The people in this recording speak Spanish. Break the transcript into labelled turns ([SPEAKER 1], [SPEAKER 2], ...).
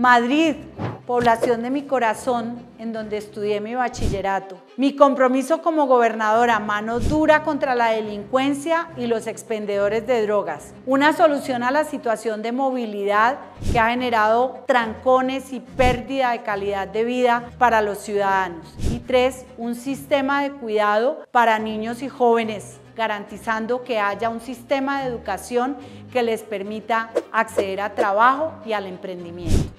[SPEAKER 1] Madrid, población de mi corazón, en donde estudié mi bachillerato. Mi compromiso como gobernadora: mano dura contra la delincuencia y los expendedores de drogas. Una solución a la situación de movilidad que ha generado trancones y pérdida de calidad de vida para los ciudadanos. Y 3, un sistema de cuidado para niños y jóvenes, garantizando que haya un sistema de educación que les permita acceder a trabajo y al emprendimiento.